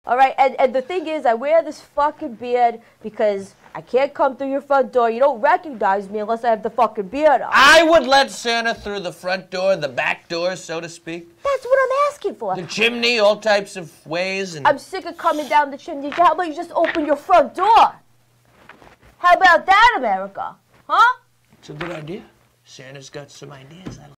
All right, and the thing is, I wear this fucking beard because I can't come through your front door. You don't recognize me unless I have the fucking beard on. I would let Santa through the front door, the back door, so to speak. That's what I'm asking for. The chimney, all types of ways. And I'm sick of coming down the chimney. How about you just open your front door? How about that, America? Huh? It's a good idea. Santa's got some ideas.